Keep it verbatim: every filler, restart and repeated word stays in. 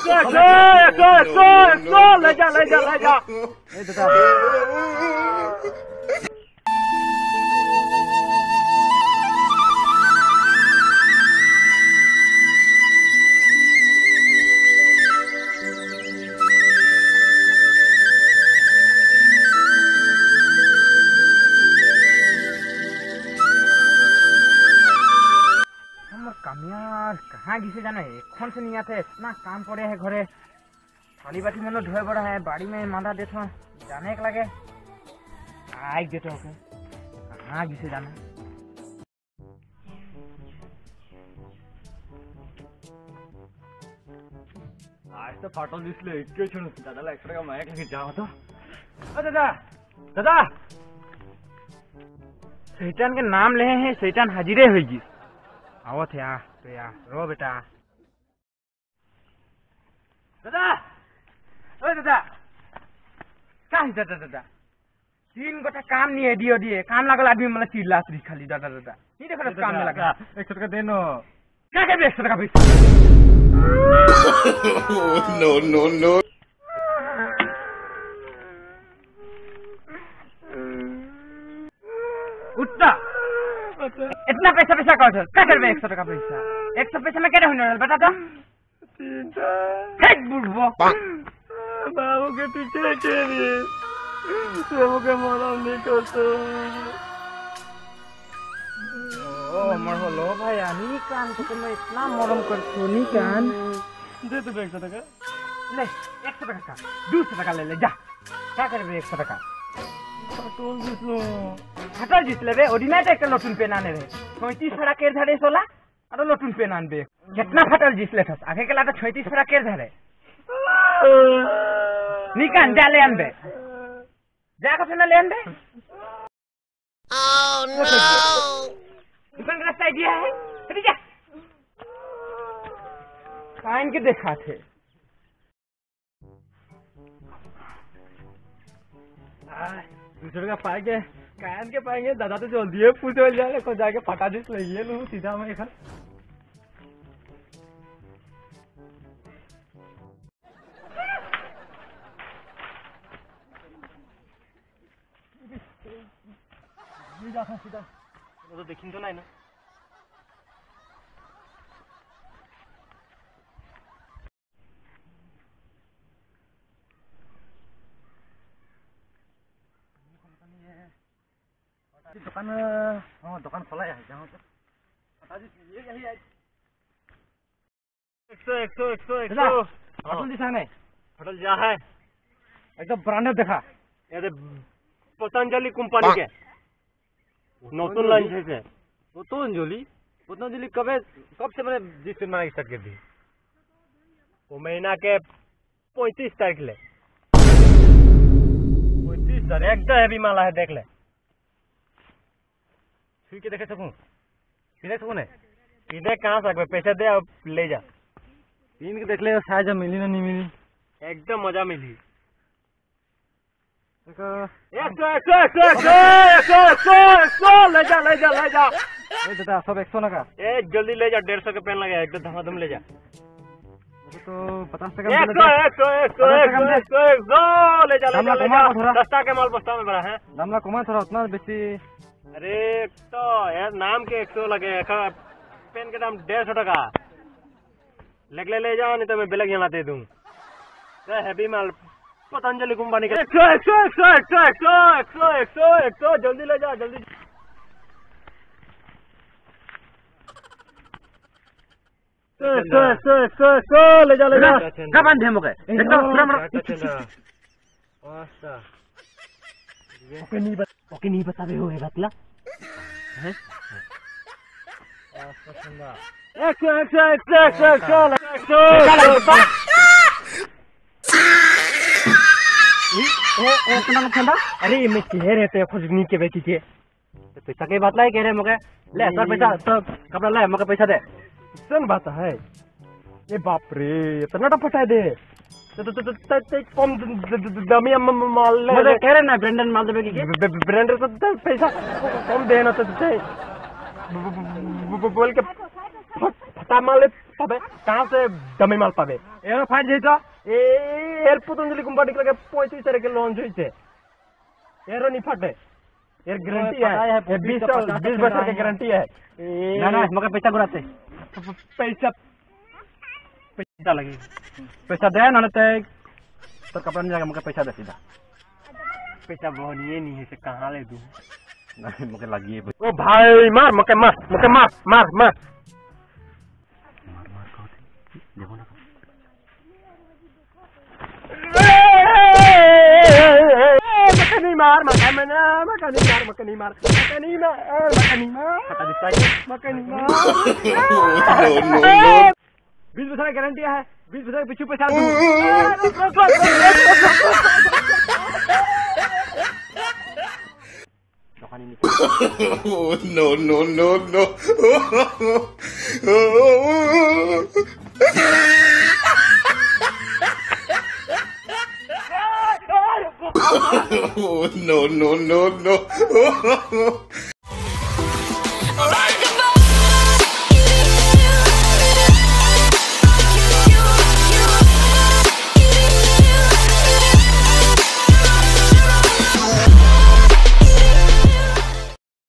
सौ सौ सौ सौ ले जा ले जा ले जा ए दादा कहाँ घिसे जाना है कौन से नहीं आते इतना काम पड़े है घरे थाली बाटी में धोए पड़ा है बाड़ी में मादा देता जाने के लगे आई देते ओके कहाँ घिसे जाना है आज तो फाटल दिसले इतके छुन दादाला एक्स्ट्रा का माइक लेके जाओ तो ओ दादा दादा शैतान के नाम ले हैं शैतान हाजिरे होगी आओ थे आ तो यार रो बेटा दादा ओए दादा क्या है दादा दादा तीन गोटा काम नहीं है दियो दिए काम लागल आदमी मतलब चिल्ला सी खाली दादा दादा नहीं देखो काम में लगा एक सौ टका देनो क्या के एक सौ टका पैसा नो नो नो उठता इतना पैसा पैसा कौन है क्या करबे एक सौ टका पैसा एक सौ पैसा में क्या होने वाला बता तो हेड बुढ़वा बाबू के पीछे के लिए बाबू के मरम नहीं करते ओ मर लो भाई आनी कान तो मैं इतना मरम करतो नहीं कान दे तो एक सौ टका ले एक सौ टका दो सौ टका ले ले जा क्या करबे एक सौ टका टोल जिसलो हटल जिसले बे ओडिनाइट एक लटुन पेन आने रे पैंतीस फड़ा केर धरे सोला और लटुन पेन आन बे कितना फटल जिसले थस आगे के लाटा पैंतीस फड़ा केर धरे निकान जा ले आन बे जा का सुना ले आन बे ओह नो दुकान का रास्ता दिया है चल जा काइन के देखा थे दूसरे का पाएंगे कान के पाएंगे दादा तो जल्दी है पूछे जाए को जाके फटा दिस लगी लू सीधा मैं एखन सीधा तो देखिन तो नहीं ना दुकान हाँ दुकान खोला है जहाँ तो ये यही है एक सौ एक सौ एक सौ एक सौ होटल दिशा नहीं होटल जा है एकदम ब्रांडेड देखा ये पतंजलि कंपनी के नौतन लाइन है पतंजलि पतंजलि कब कब से मैंने जिस दिन मैंने स्टार्ट कर दी वो महीना के पैंतीस तारीख ले पैंतीस तारीख एकदम हैवी माला है देख ले के देखे सकूं सीधे सकूं ने सीधे कहाँ सकते पैसे दे अब ले जा तीन के देख ले शायद मिली ना नहीं मिली एकदम मजा मिली एक सौ एक सौ एक सौ एक सौ एक सौ एक सौ ले जा ले जा ले जा ए दादा सब एक सौ ना का ए जल्दी ले जा डेढ़ सौ के पेन लगे एकदम धमाधम ले जा तो पचास टका एक सौ एक सौ एक सौ एक सौ एक सौ एक सौ ले जा ले जा सस्ता के माल बस्ता में बड़ा है दामला कमा थोड़ा उतना बेसी अरे तो यार नाम के एक सौ लगे पेन के दाम डेढ़ सौ टका लेक ले ले जाओ नहीं तो मैं बेलग यहाँ दे दूँ हैवी माल पतंजलि कंपनी का एक सौ एक सौ एक सौ एक सौ एक सौ एक सौ एक सौ एक सौ जल्दी ले जाओ जल्दी एक सौ एक सौ एक सौ एक सौ ले जा ले जा क्या बांधे हम लोग ओके नहीं बता ओके नहीं बता रहे हो बतला हैं एक सौ एक सौ एक सौ एक सौ एक सौ एक सौ ओ ओ कितना ठंडा अरे मैं कह रहे थे खुजनी के बेटी के पैसा के बात लाई कह रहे मगे ले सर पैसा तो कपड़ा ले मगे पैसा दे सन बात है ये बाप रे इतना तो फटा दे तो तो तो तो कम दमी माल ले कह रहे ना ब्रांडेड माल देबे की ब्रांडेड तो पैसा कम देना तो बोल के फटा माल पाबे कहां से डमी माल पाबे एरो फाइट जेता ए एर पतंजलि कंपनी के पैंतीस तारीख के लॉन्च होइছে एरो नहीं फटे एर गारंटी है ये बीस बीस वर्ष की गारंटी है ना ना मगर पैसा गुराते पैसा पैसा लगी पैसा दे ना ते तो कपड़ा नहीं जाएगा मगर पैसा दे सीधा पैसा बहुत ये नहीं है से कहां ले दूं नहीं मगर लगी है ओ भाई मार मके मार मके मार मार मार मार मार कहो देखो ना मके नहीं मार मके मना मके नहीं मार मके नहीं मार मके नहीं मार मके नहीं मार कटा दिखता है मके नहीं मार नो नो बीस वर्ष की गारंटी है बीस वर्ष के पीछे पैसा दूं no no no no no no no no